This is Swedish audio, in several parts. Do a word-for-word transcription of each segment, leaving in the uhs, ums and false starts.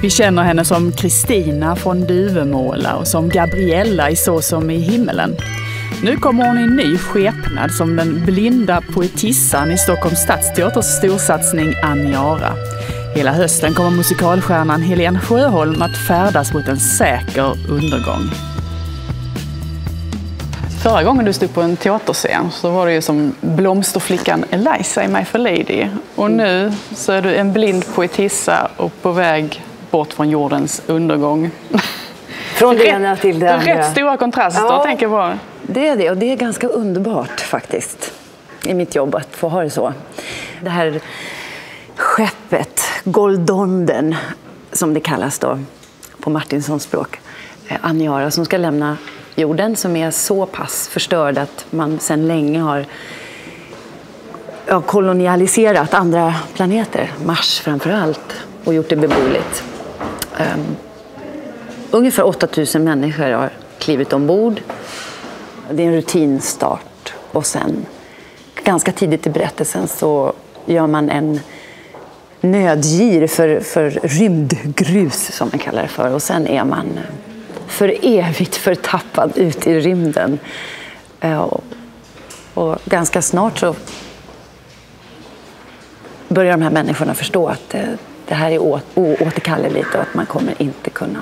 Vi känner henne som Kristina från Duvemåla och som Gabriella i Så som i himmelen. Nu kommer hon i en ny skepnad som den blinda poetissan i Stockholms stadsteaters storsatsning Aniara. Hela hösten kommer musikalstjärnan Helen Sjöholm att färdas mot en säker undergång. Förra gången du stod på en teaterscen så var det ju som blomsterflickan Eliza i My Fair Lady. Och nu så är du en blind poetissa och på väg bort från jordens undergång. Från det ena till det andra. Rätt stora kontraster, ja, tänker jag bara. Det är det, och det är ganska underbart faktiskt i mitt jobb att få ha det så. Det här skeppet, Goldonden som det kallas då på Martinsons språk, Aniara, som ska lämna jorden, som är så pass förstörd att man sedan länge har ja, kolonialiserat andra planeter, Mars framför allt, och gjort det beboeligt. Um, ungefär åtta tusen människor har klivit ombord. Det är en rutinstart, och sen ganska tidigt i berättelsen så gör man en nödgir för, för rymdgrus som man kallar det för, och sen är man för evigt förtappad ut i rymden. Och, och ganska snart så börjar de här människorna förstå att det, det här är å, oåterkalleligt och att man kommer inte kunna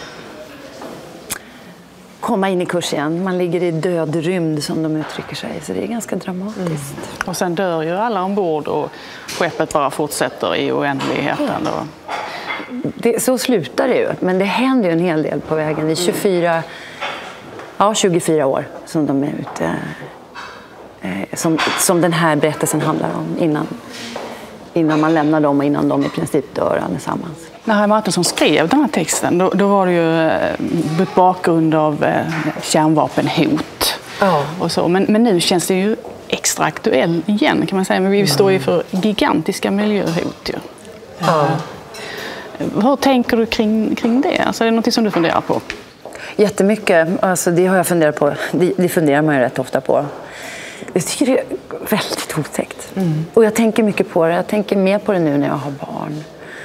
komma in i kurs igen. Man ligger i död rymd som de uttrycker sig, så det är ganska dramatiskt. Mm. Och sen dör ju alla ombord och skeppet bara fortsätter i oändligheten. Ja. Det, så slutar det ju, men det händer ju en hel del på vägen. Det är tjugofyra, ja, tjugofyra år som de är ute, eh, som, som den här berättelsen handlar om innan, innan man lämnar dem och innan de i princip dör allesammans. När Harry Martinsson skrev den här texten, då, då var det ju mot bakgrund av eh, kärnvapenhot. Ja. Och så. Men, men nu känns det ju extra aktuell igen, kan man säga. Men vi står ju för gigantiska miljöhot. Ju. Ja. Hur tänker du kring, kring det? Alltså, är det något som du funderar på? Jättemycket. Alltså, det har jag funderat på. Det, det funderar man ju rätt ofta på. Jag tycker det är väldigt otäckt. Mm. Och jag tänker mycket på det. Jag tänker mer på det nu när jag har barn.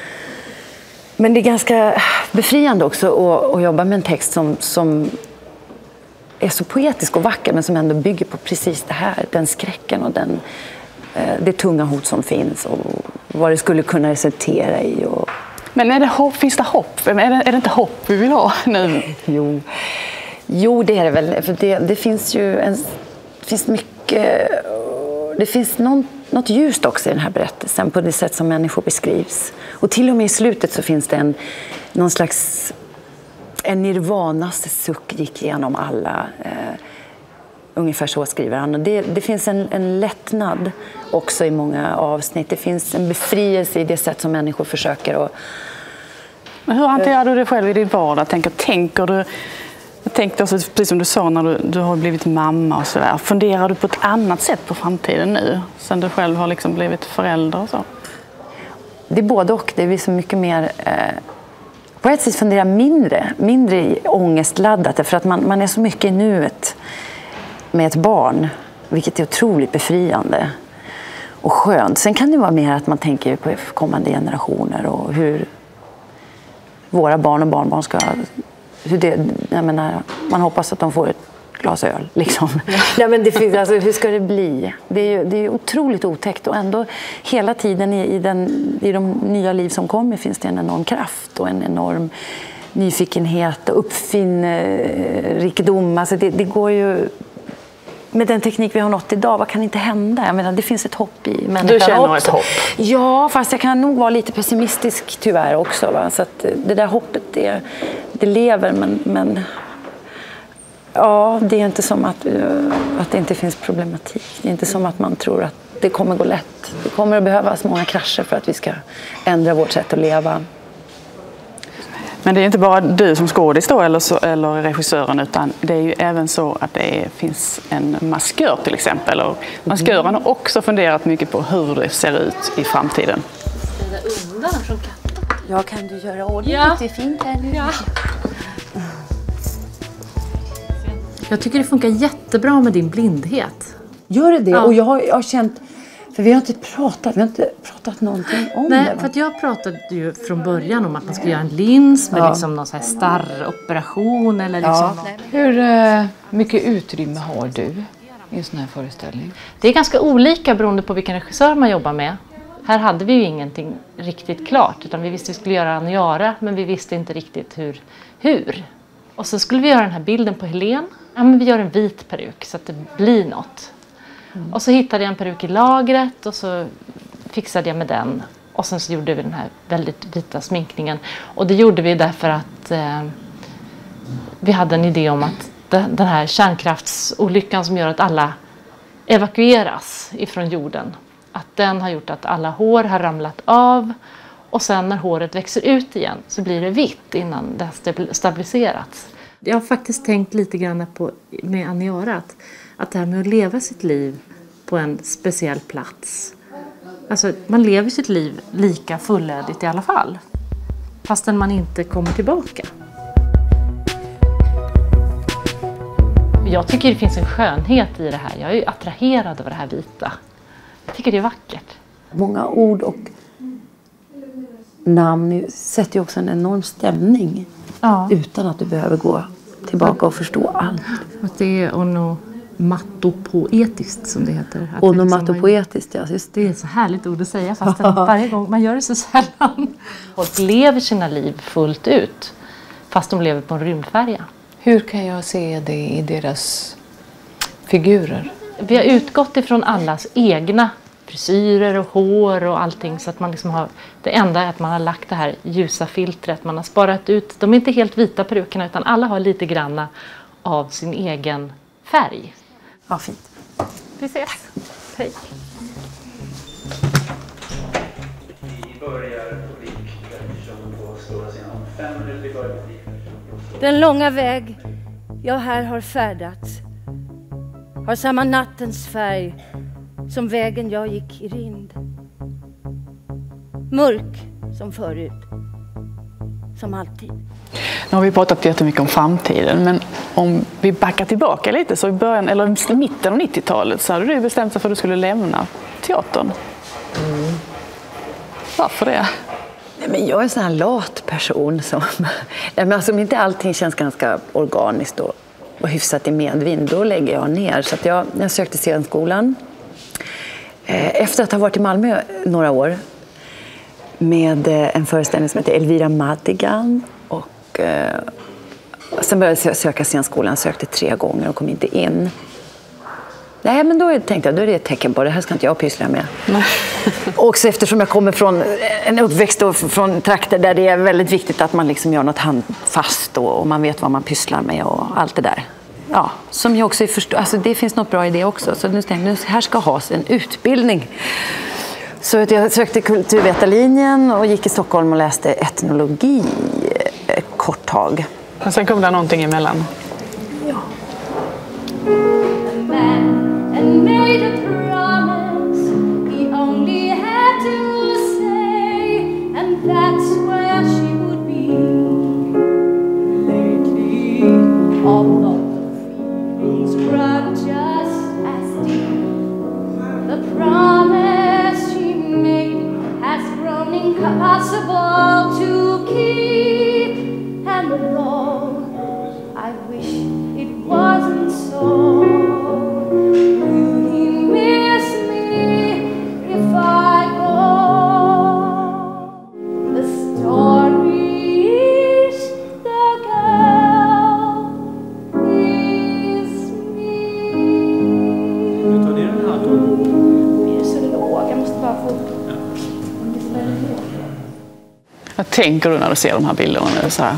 Men det är ganska befriande också att, att jobba med en text som, som är så poetisk och vacker, men som ändå bygger på precis det här. Den skräcken och den, det tunga hot som finns och vad det skulle kunna resultera i. Och... Men är det hopp, finns det hopp? Är det, är det inte hopp vi vill ha nu? Jo, jo det är det väl. För det, det finns ju en, det finns mycket... Det finns någon, något ljust också i den här berättelsen på det sätt som människor beskrivs. Och till och med i slutet så finns det en, någon slags en nirvanas suck gick igenom alla. Eh, ungefär så skriver han. Och det, det finns en, en lättnad också i många avsnitt. Det finns en befrielse i det sätt som människor försöker att... Men hur hanterar du det själv i din vardag? Tänker, tänker du... Jag tänkte också, precis som du sa, när du, du har blivit mamma och sådär. Funderar du på ett annat sätt på framtiden nu? Sen du själv har liksom blivit förälder och så? Det är både och. Det är så mycket mer... Eh, på ett sätt funderar mindre. Mindre ångestladdat. För att man, man är så mycket i nuet med ett barn. Vilket är otroligt befriande. Och skönt. Sen kan det vara mer att man tänker på kommande generationer. Och hur våra barn och barnbarn ska... Hur det, jag menar, man hoppas att de får ett glas öl. Liksom. Nej, men det finns, alltså, hur ska det bli? Det är ju det är otroligt otäckt. Och ändå hela tiden i, i, den, i de nya liv som kommer finns det en enorm kraft och en enorm nyfikenhet och uppfinnrikedom. Alltså det, det går ju... Med den teknik vi har nått idag, vad kan inte hända? Jag menar, det finns ett hopp i människan. Du känner ett hopp? Ja, fast jag kan nog vara lite pessimistisk tyvärr också. Va? Så att det där hoppet, det, det lever, men, men ja, det är inte som att, att det inte finns problematik. Det är inte som att man tror att det kommer gå lätt. Det kommer att behövas många krascher för att vi ska ändra vårt sätt att leva. Men det är inte bara du som skådis då, eller, så, eller regissören, utan det är ju även så att det är, finns en maskör till exempel. Och maskören har också funderat mycket på hur det ser ut i framtiden. Städa undan från katten. Ja, kan du göra ordning? Ja. Det är fint här nu. Ja. Jag tycker det funkar jättebra med din blindhet. Gör det det? Ja. Och jag har, jag har känt... För vi har inte pratat, vi har inte pratat någonting om Nej, det. Va? för att jag pratade ju från början om att man skulle göra en lins med Ja. liksom någon så här starroperation eller liksom Ja. något. Hur uh, mycket utrymme har du i en sån här föreställning? Det är ganska olika beroende på vilken regissör man jobbar med. Här hade vi ju ingenting riktigt klart utan vi visste att vi skulle göra Aniara men vi visste inte riktigt hur. hur. Och så skulle vi göra den här bilden på Helen. Ja, men vi gör en vit peruk så att det blir något. Mm. Och så hittade jag en peruk i lagret och så fixade jag med den. Och sen så gjorde vi den här väldigt vita sminkningen. Och det gjorde vi därför att eh, vi hade en idé om att den, den här kärnkraftsolyckan som gör att alla evakueras ifrån jorden. Att den har gjort att alla hår har ramlat av. Och sen när håret växer ut igen så blir det vitt innan det har stabiliserats. Jag har faktiskt tänkt lite grann på med Aniara att, att det här med att leva sitt liv på en speciell plats. Alltså man lever sitt liv lika fullödigt i alla fall. Fastän man inte kommer tillbaka. Jag tycker det finns en skönhet i det här. Jag är attraherad av det här vita. Jag tycker det är vackert. Många ord och namn sätter ju också en enorm stämning. Ja. Utan att du behöver gå tillbaka och förstå allt. Att det är onomatopoetiskt som det heter. Att Onomatopoetiskt, ja. Just det är ett så härligt ord att säga fast varje gång man gör det så sällan. Folk lever sina liv fullt ut fast de lever på en rymdfärja. Hur kan jag se det i deras figurer? Vi har utgått ifrån allas egna frisyrer och hår och allting så att man liksom har, det enda är att man har lagt det här ljusa filtret, man har sparat ut, de är inte helt vita perukerna utan alla har lite granna av sin egen färg. Ja, fint. Vi ses. Hej. Vi börjar publik på stora scenen om fem minuter i början. Den långa väg jag här har färdats har samma nattens färg som vägen jag gick i rind. Mörk som förut, som alltid. Nu har vi pratat jättemycket om framtiden, men om vi backar tillbaka lite så i början, eller i mitten av nittiotalet så hade du bestämt sig för att du skulle lämna teatern. Mm. Varför det? Nej, men jag är en sån här lat person som, nej, men alltså, om inte allting känns ganska organiskt och, och hyfsat i medvind, då lägger jag ner. Så att jag, jag sökte scenskolan. Efter att ha varit i Malmö några år med en föreställning som heter Elvira Madigan och eh, sen började jag söka scenskolan, sökte tre gånger och kom inte in. Nej, men då tänkte jag, då är det ett tecken på det här ska inte jag pyssla med. Också eftersom jag kommer från en uppväxt och från trakter där det är väldigt viktigt att man liksom gör något handfast och, och man vet vad man pysslar med och allt det där. Ja, som jag också förstår, alltså det finns något bra i det också. Så nu tänkte jag, här ska has en utbildning. Så jag sökte kulturvetarlinjen och gick i Stockholm och läste etnologi ett kort tag. Men sen kom det någonting emellan. Ja. And made a promise he only had to say, and that's where she would be lately. Although run just as deep. The promise she made has grown impossible to keep. And though I wish it wasn't so, will he miss me if I go? The story is the girl is Vad tänker du när du ser de här bilderna nu så här?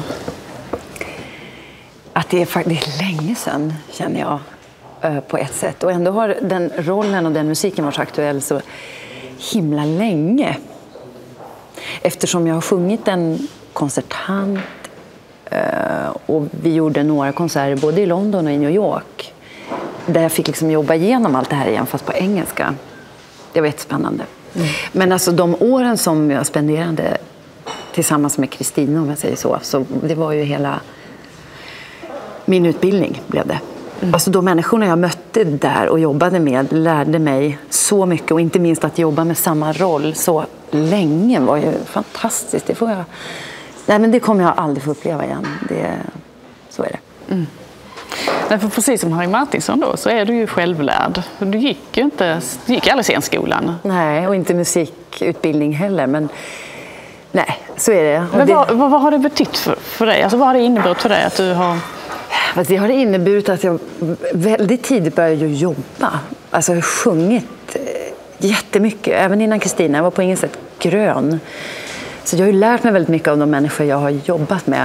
Att det är faktiskt länge sedan, känner jag, på ett sätt. Och ändå har den rollen och den musiken varit så aktuell så himla länge. Eftersom jag har sjungit en konsertant och vi gjorde några konserter både i London och i New York. Där jag fick liksom jobba igenom allt det här igen fast på engelska. Det var jättespännande. Mm. Men alltså de åren som jag spenderade tillsammans med Kristina, om jag säger så, så det var ju hela min utbildning blev det. Mm. Alltså de människorna jag mötte satte där och jobbade med lärde mig så mycket. Och inte minst att jobba med samma roll så länge var ju fantastiskt. Det, får jag, nej, men det kommer jag aldrig få uppleva igen. Det, så är det. Mm. Nej, för precis som Harry Martinson då, så är du ju självlärd. Du gick ju inte, du gick aldrig scenskolan. Nej, och inte musikutbildning heller. Men nej, så är det. Men det... Vad, vad, vad har det betytt för, för dig? Alltså, vad har det inneburit för dig att du har... Det har inneburit att jag väldigt tidigt började jobba. Alltså jag har sjungit jättemycket, även innan Kristina. Jag var på inget sätt grön. Så jag har ju lärt mig väldigt mycket av de människor jag har jobbat med.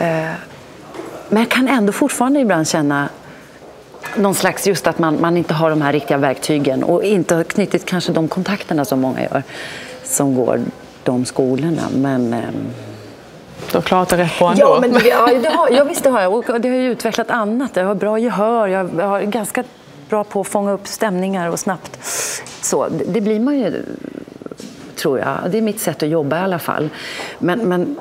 Men jag kan ändå fortfarande ibland känna någon slags just att man, man inte har de här riktiga verktygen. Och inte har knutit kanske de kontakterna som många gör som går de skolorna. Men... Du har klarat det rätt på ändå. Ja, men det, ja, det har, ja, visst det har jag. Och det har ju utvecklat annat. Jag har bra gehör. Jag har ganska bra på att fånga upp stämningar och snabbt. Så det, det blir man ju, tror jag. Det är mitt sätt att jobba i alla fall. Men, men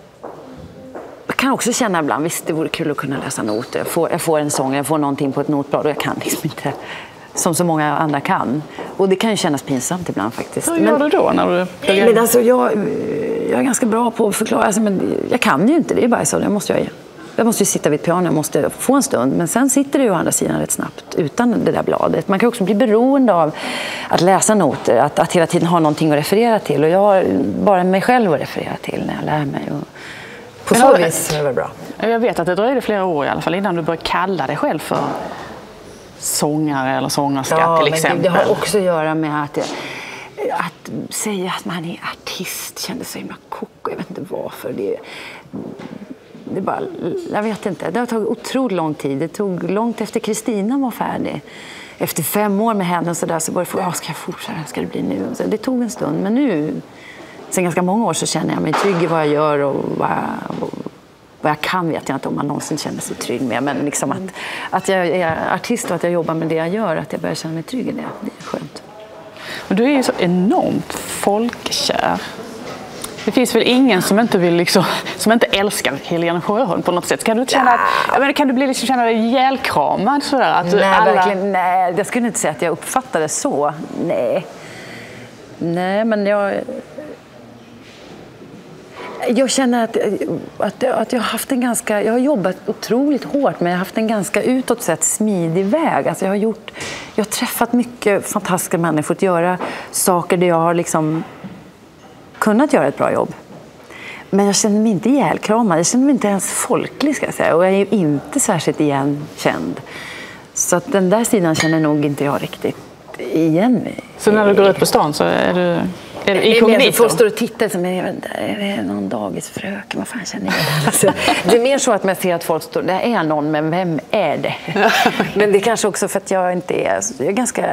jag kan också känna ibland, visst det vore kul att kunna läsa noter. Jag får, jag får en sång, jag får någonting på ett notblad och jag kan liksom inte, som så många andra kan. Och det kan ju kännas pinsamt ibland faktiskt. Hur gör men, du då när du pluggar? Men alltså jag, jag är ganska bra på att förklara. Alltså, men jag kan ju inte, det är bara så. Jag måste, jag, jag måste ju sitta vid ett piano, jag måste få en stund. Men sen sitter det ju å andra sidan rätt snabbt utan det där bladet. Man kan också bli beroende av att läsa noter. Att, att hela tiden ha någonting att referera till. Och jag har bara mig själv att referera till när jag lär mig. Och på så vis är det väl bra. Jag vet att det dröjde flera år i alla fall innan du började kalla dig själv för sångare eller sångerska ja, till exempel. Det, det har också att göra med att, jag, att säga att man är artist kändes så himla koko. Jag vet inte varför. Det, det bara, jag vet inte. Det har tagit otroligt lång tid. Det tog långt efter Kristina var färdig. Efter fem år med henne så där så var det för, ja, ska jag fortsätta? Ska det bli nu? Så det tog en stund. Men nu, sen ganska många år så känner jag mig trygg i vad jag gör och vad jag, vad jag kan vet jag inte om man någonsin känner sig trygg med. Men liksom att, att jag är artist och att jag jobbar med det jag gör, att jag börjar känna mig trygg i det. Det är skönt. Men du är ju så enormt folkkär. Det finns väl ingen som inte vill liksom, som inte älskar Helene Sjöholm på något sätt. Kan du känna att, jag menar, kan du bli liksom känna dig ihjälkramad sådär att du, nej, alla... verkligen, nej, jag skulle inte säga att jag uppfattar det så. Nej. Nej, men jag Jag känner att, att, att jag har haft en ganska, jag har jobbat otroligt hårt, men jag har haft en ganska utåt sett smidig väg. Alltså jag har gjort, jag har träffat mycket fantastiska människor att göra saker där jag har liksom kunnat göra ett bra jobb. Men jag känner mig inte ihjälkramad, jag känner mig inte ens folklig ska jag säga. Och jag är ju inte särskilt igenkänd. Så att den där sidan känner nog inte jag riktigt igen mig. Så när du går ut på stan så är du... Är det inkognito? Folk står och tittar som är det någon dagisfröken, vad fan känner jag? Alltså, det är mer så att man ser att folk står, det är någon, men vem är det? Men det är kanske också för att jag inte är, jag är ganska,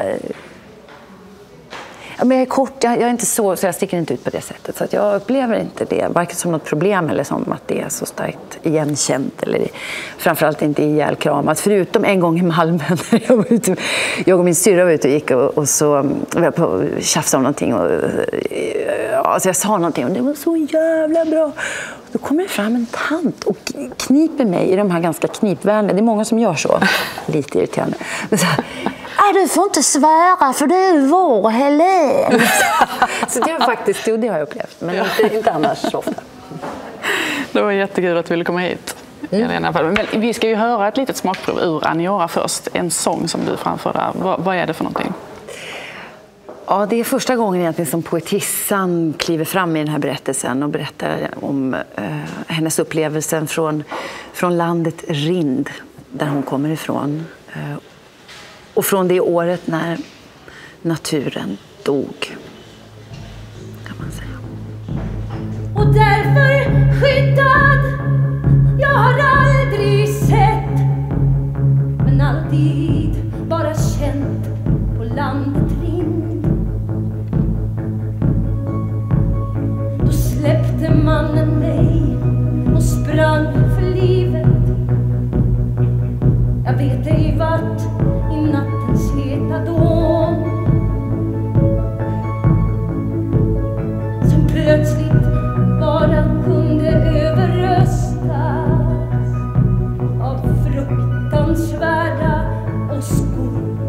ja, men jag är kort, jag, jag är inte så, så jag sticker inte ut på det sättet. Så att jag upplever inte det, varken som något problem eller som att det är så starkt igenkänt. Eller framförallt inte ihjälkramat. Förutom en gång i Malmö när jag var ute, jag och min syrra var ute och gick och, och så var jag på att tjafsa om någonting. Och, ja, så jag sa någonting och det var så jävla bra. Då kommer det fram en tant och kniper mig i de här ganska knipvänliga. Det är många som gör så. Lite irriterande. Men så, nej, du får inte svära för det är vår Helene. Så det var faktiskt, det har jag upplevt. Men inte, inte annars så ofta. Det var jättekul att du ville komma hit. Mm. Men vi ska ju höra ett litet smakprov ur Aniora först. En sång som du framför där. Vad, vad är det för någonting? Ja, det är första gången egentligen som poetissan kliver fram i den här berättelsen och berättar om eh, hennes upplevelsen från, från landet Rind, där hon kommer ifrån. Eh, och från det året när naturen dog, kan man säga. Och därför skyddad, jag har aldrig sett, men alltid bara känt på landet Rind. Då släppte mannen mig och sprang för livet. Jag vet ej vart i nattens heta dån, som plötsligt bara kunde överröstas av fruktansvärda åskor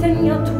natten jag